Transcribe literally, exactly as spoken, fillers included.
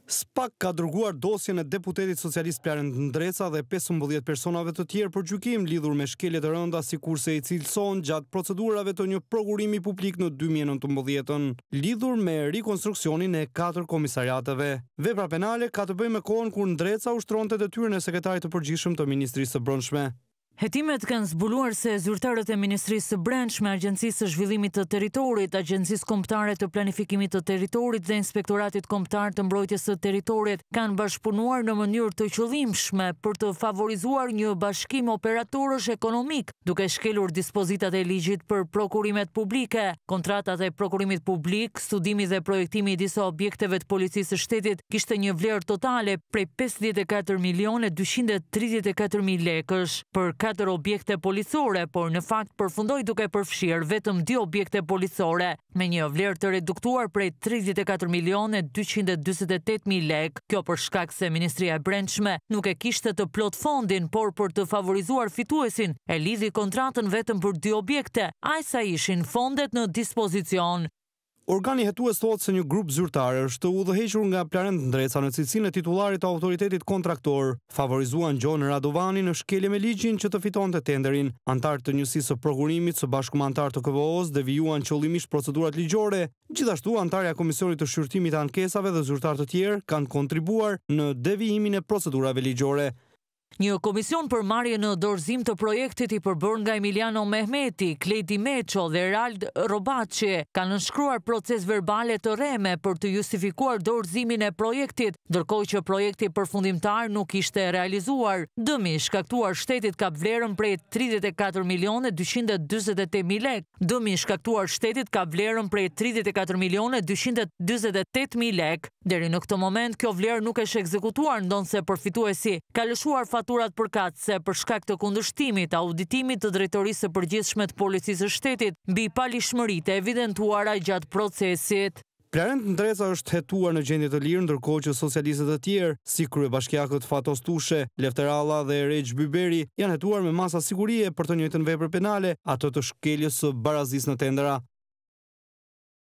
SPAK ka dërguar dosjen e deputetit socialist Plarend Ndreca dhe pesëmbëdhjetë personave të tjerë për gjykim lidhur me shkelje të rënda sikurse i cilëson gjatë procedurave të një prokurimi publik në dy mijë e nëntëmbëdhjetë lidhur me rikonstruksionin e katër komisariateve. Vepra penale ka të bëjë me kohën kur Ndreca ushtronte detyrën e sekretarit të përgjithshëm të Ministrisë së Brendshme. Hetimet kanë zbuluar se zyrtarët e Ministrisë së Brendshme, Agjencisë së Zhvillimit të Territorit, Agjencisë Kombëtare të Planifikimit të Territorit dhe Inspektoratit Kombëtar të Mbrojtjes së Territorit kanë bashkëpunuar në mënyrë të qëllimshme për të favorizuar një bashkim operatorësh ekonomik, duke shkelur dispozitat e ligjit për prokurimet publike. Kontratat e prokurimit publik, studimi dhe projektimi i disa objekteve të policisë së shtetit kishte një vlerë totale prej pesëdhjetë e katër milionë dyqind e tridhjetë e katër mijë lekësh për katër objekte policore, por në fakt përfundoi duke përfshirë vetëm dy objekte policore, me një vlerë të reduktuar prej tridhjetë e katër milionë dyqind e dyzet e tetë mijë lekë. Kjo për shkak se Ministria e Brendshme nuk e kishte të plot fondin, por për të favorizuar fituesin, e lidhi kontratën vetëm për dy objekte, aq sa ishin fondet në dispozicion. Organi hetues thotë se një grup zyrtar është udhëhequr nga Plarend Ndreca në cilësinë e titullarit të autoritetit kontraktor. Favorizuan Gjon Radovani në shkelje me ligjin që të fitonte tenderin. Antarët të njësisë së prokurimit së bashku me antarë të K V O-s devijuan qëllimisht procedurat ligjore. Gjithashtu antarja e Komisionit të Shqyrtimit të Ankesave dhe zyrtar të tjerë kanë kontribuar në devijimin e procedurave ligjore. Një komision për marrje në dorëzim të projektit i përbërë nga Emiliano Mehmeti, Kledi Meço dhe Rald Robaçi kanë nënshkruar proces verbale të rreme për të justifikuar dorëzimin e projektit, ndërkohë që projekti përfundimtar nuk ishte realizuar. Dëmi shkaktuar shtetit ka vlerën prej tridhjetë e katër milionë dyqind e dyzet e tetë mijë lekë. Dëmi shkaktuar shtetit ka vlerën prej tridhjetë e katër milionë dyqind e dyzet e tetë mijë lekë. Deri në këtë moment kjo vlerë nuk është ekzekutuar, ndonse përfituesi ka lëshuar faturat përkatëse për shkak të kundërshtimit, auditimit të drejtorisë së përgjithshme të policisë së shtetit mbi palishmëritë e evidentuara gjatë procesit. Plarend Ndreca është hetuar në gjendje të lirë, ndërkohë që socialistët e tjerë, si kryebashkiakët Fatos Tushe, Lefter Alla dhe Rejç Byberi, janë hetuar me masa sigurie për të njëjtën vepër penale, ato të shkeljes së barazisë në tendera.